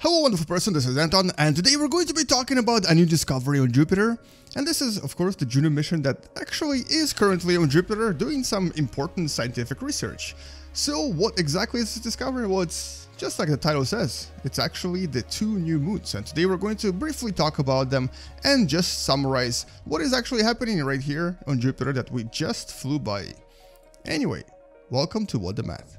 Hello wonderful person, this is Anton, and today we're going to be talking about a new discovery on Jupiter. And this is of course the Juno mission that actually is currently on Jupiter doing some important scientific research. So what exactly is this discovery? Well, it's just like the title says, it's actually the two new moons, and today we're going to briefly talk about them and just summarize what is actually happening right here on Jupiter that we just flew by. Anyway, welcome to What the Math.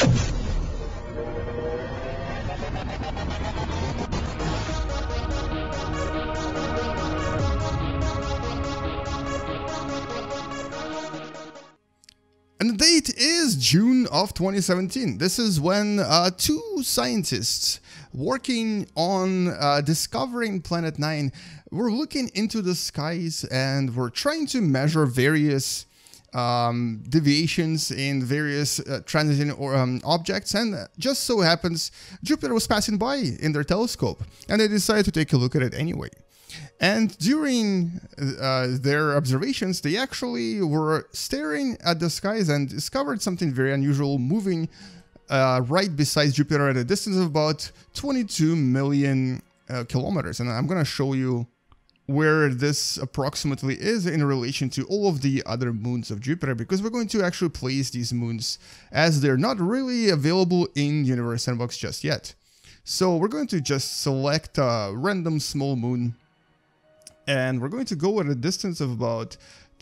And the date is June of 2017. This is when two scientists working on discovering Planet 9 were looking into the skies and were trying to measure various deviations in various transiting objects, and just so happens Jupiter was passing by in their telescope and they decided to take a look at it anyway. And during their observations, they actually were staring at the skies and discovered something very unusual moving right beside Jupiter at a distance of about 22 million kilometers. And I'm going to show you where this approximately is in relation to all of the other moons of Jupiter, because we're going to actually place these moons as they're not really available in Universe Sandbox just yet. So we're going to just select a random small moon, and we're going to go at a distance of about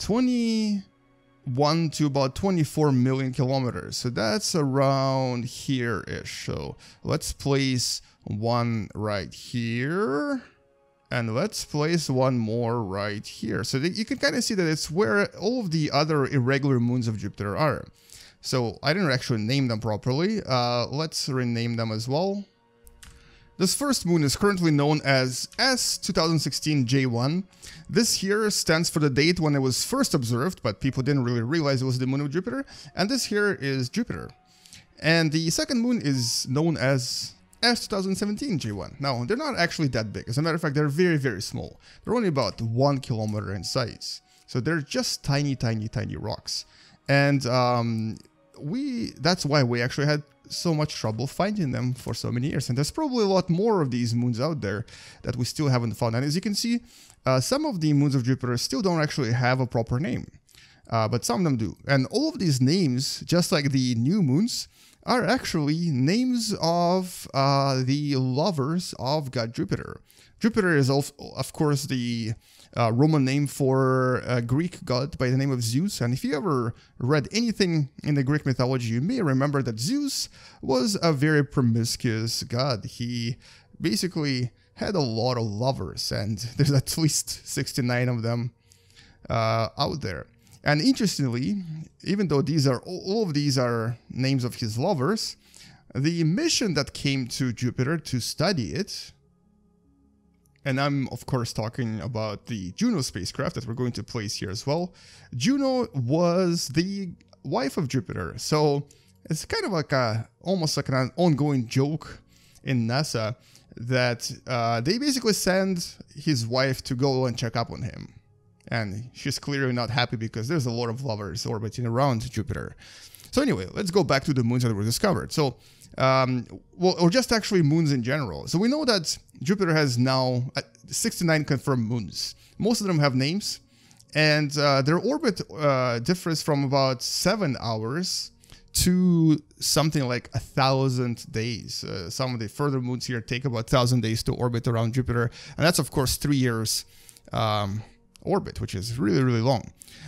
21 to about 24 million kilometers. So that's around here-ish. So let's place one right here. And let's place one more right here. So that you can kind of see that it's where all of the other irregular moons of Jupiter are. So I didn't actually name them properly. Let's rename them as well. This first moon is currently known as S2016J1. This here stands for the date when it was first observed, but people didn't really realize it was the moon of Jupiter. And this here is Jupiter. And the second moon is known as S2017J1. Now, they're not actually that big. As a matter of fact, they're very, very small. They're only about 1 kilometer in size. So they're just tiny, tiny, tiny rocks. And that's why we actually had so much trouble finding them for so many years. And there's probably a lot more of these moons out there that we still haven't found. And as you can see, some of the moons of Jupiter still don't actually have a proper name, but some of them do. And all of these names, just like the new moons, are actually names of the lovers of god Jupiter. Jupiter is, of course, the Roman name for a Greek god by the name of Zeus. And if you ever read anything in the Greek mythology, you may remember that Zeus was a very promiscuous god. He basically had a lot of lovers, and there's at least 69 of them out there. And interestingly, even though all of these are names of his lovers, the mission that came to Jupiter to study it, and I'm of course talking about the Juno spacecraft that we're going to place here as well. Juno was the wife of Jupiter, so it's kind of like almost like an ongoing joke in NASA that they basically send his wife to go and check up on him. And she's clearly not happy because there's a lot of lovers orbiting around Jupiter. So anyway, let's go back to the moons that were discovered. So, or just actually moons in general. So we know that Jupiter has now 69 confirmed moons. Most of them have names, and their orbit differs from about 7 hours to something like 1,000 days. Some of the further moons here take about 1,000 days to orbit around Jupiter, and that's of course 3 years orbit, which is really, really long.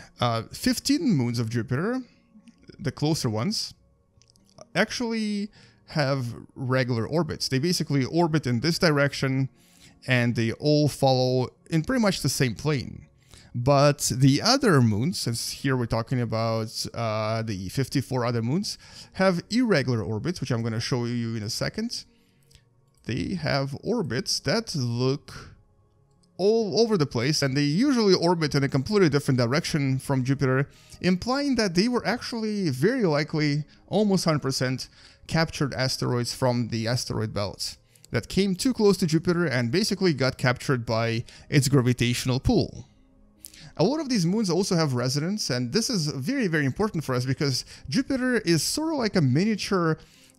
15 moons of Jupiter, the closer ones, actually have regular orbits. They basically orbit in this direction, and they all follow in pretty much the same plane. But the other moons, since here we're talking about the 54 other moons, have irregular orbits, which I'm going to show you in a second. They have orbits that look all over the place, and they usually orbit in a completely different direction from Jupiter, implying that they were actually very likely, almost 100%, captured asteroids from the asteroid belt that came too close to Jupiter and basically got captured by its gravitational pull. A lot of these moons also have residents, and this is very, very important for us because Jupiter is sort of like a miniature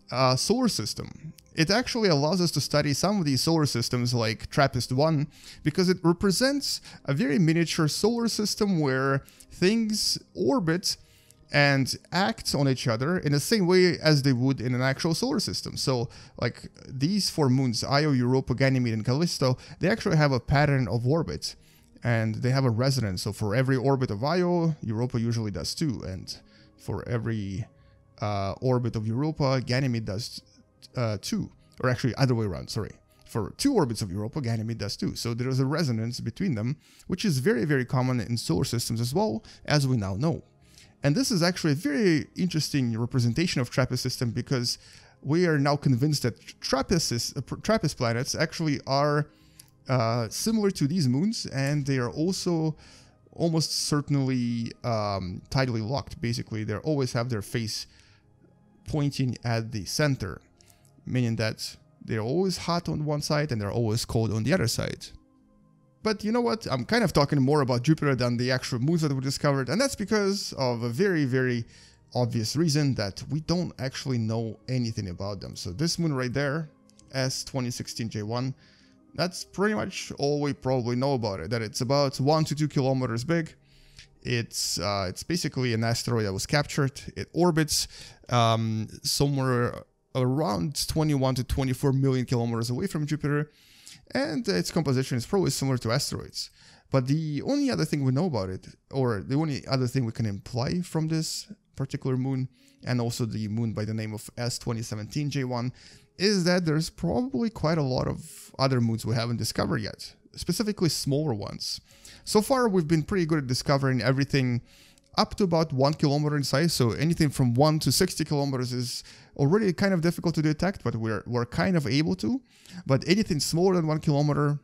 solar system. It actually allows us to study some of these solar systems like TRAPPIST-1 because it represents a very miniature solar system where things orbit and act on each other in the same way as they would in an actual solar system. So like these 4 moons, Io, Europa, Ganymede, and Callisto, they actually have a pattern of orbit and they have a resonance. So for every orbit of Io, Europa usually does 2, and for every orbit of Europa, Ganymede does 2, or actually other way around, sorry. For 2 orbits of Europa, Ganymede does 2. So there is a resonance between them, which is very, very common in solar systems as well, as we now know. And this is actually a very interesting representation of TRAPPIST system because we are now convinced that TRAPPIST planets actually are similar to these moons, and they are also almost certainly tidally locked. Basically, they always have their face pointing at the center, meaning that they're always hot on one side and they're always cold on the other side. But you know what? I'm kind of talking more about Jupiter than the actual moons that we discovered, and that's because of a very, very obvious reason that we don't actually know anything about them. So this moon right there, S2016J1, that's pretty much all we probably know about it, that it's about 1 to 2 kilometers big. It's basically an asteroid that was captured. It orbits somewhere around 21 to 24 million kilometers away from Jupiter, and its composition is probably similar to asteroids. But the only other thing we know about it, or the only other thing we can imply from this particular moon, and also the moon by the name of S2017J1, is that there's probably quite a lot of other moons we haven't discovered yet, specifically smaller ones. So far, we've been pretty good at discovering everything up to about 1 kilometer in size, so anything from 1 to 60 kilometers is already kind of difficult to detect, but we're kind of able to. But anything smaller than 1 kilometer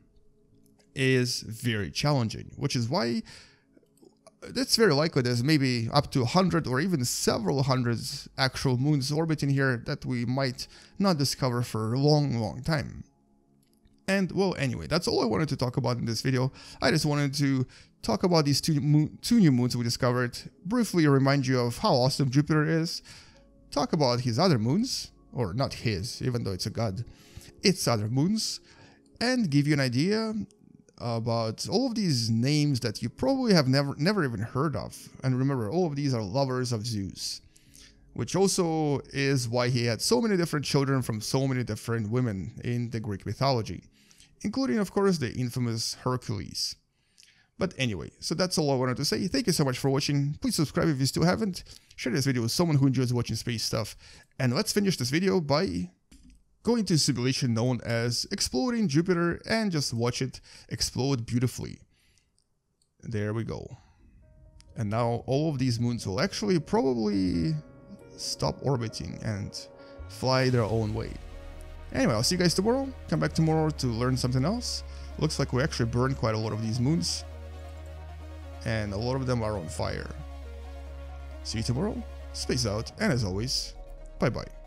is very challenging, which is why it's very likely there's maybe up to 100 or even several hundreds actual moons orbiting here that we might not discover for a long, long time. And well, anyway, that's all I wanted to talk about in this video. I just wanted to talk about these two new moons we discovered, briefly remind you of how awesome Jupiter is, talk about his other moons, or not his, even though it's a god, its other moons, and give you an idea about all of these names that you probably have never even heard of. And remember, all of these are lovers of Zeus, which also is why he had so many different children from so many different women in the Greek mythology, including, of course, the infamous Hercules. But anyway, so that's all I wanted to say. Thank you so much for watching. Please subscribe if you still haven't. Share this video with someone who enjoys watching space stuff. And let's finish this video by going to a simulation known as Exploding Jupiter and just watch it explode beautifully. There we go. And now all of these moons will actually probably stop orbiting and fly their own way. Anyway, I'll see you guys tomorrow. Come back tomorrow to learn something else. Looks like we actually burned quite a lot of these moons, and a lot of them are on fire. See you tomorrow. Space out, and as always, bye bye.